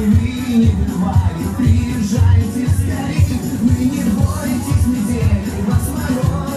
вы не бывали, приезжайте скорей, вы не бойтесь метели, вас мороз.